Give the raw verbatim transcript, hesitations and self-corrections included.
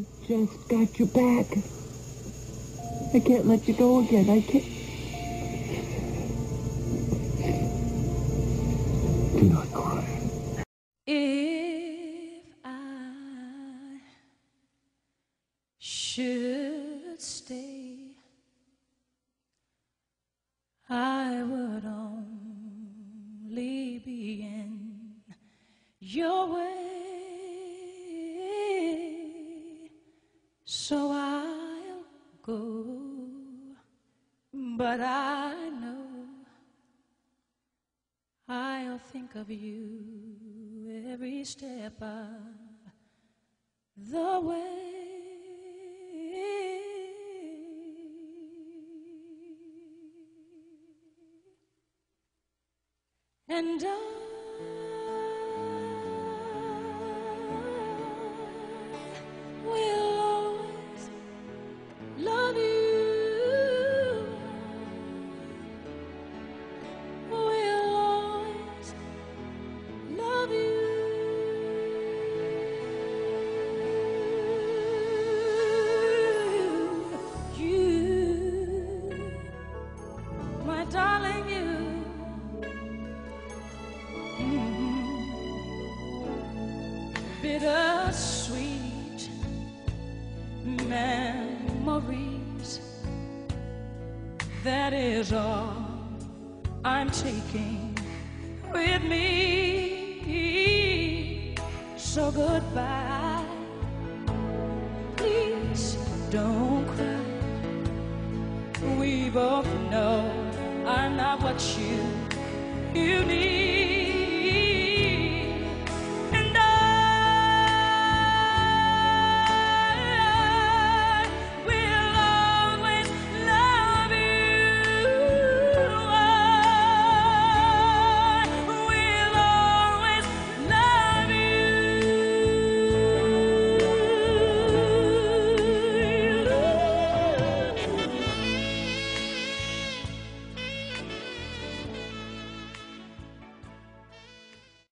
just got you back. I can't let you go again. I can't. Do not cry. If I should stay, I would only be in your way, so I'll go, but I know I'll think of you every step of the way. And I will always love you. Will always love you. You, my darling, you. Bittersweet memories, that is all I'm taking with me. So goodbye, please don't cry. We both know I'm not what you, you need.